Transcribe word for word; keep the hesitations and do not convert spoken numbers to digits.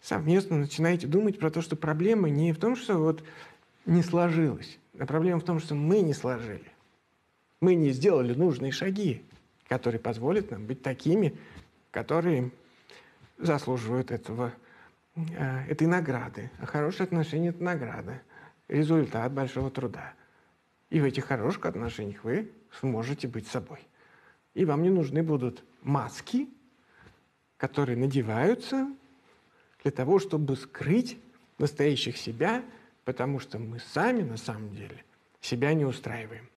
совместно начинаете думать про то, что проблема не в том, что вот не сложилось, а проблема в том, что мы не сложили. Мы не сделали нужные шаги, которые позволят нам быть такими, которые заслуживают этого, э, этой награды. А хорошие отношения – это награда, результат большого труда. И в этих хороших отношениях вы сможете быть собой. И вам не нужны будут маски, которые надеваются для того, чтобы скрыть настоящих себя, потому что мы сами на самом деле себя не устраиваем.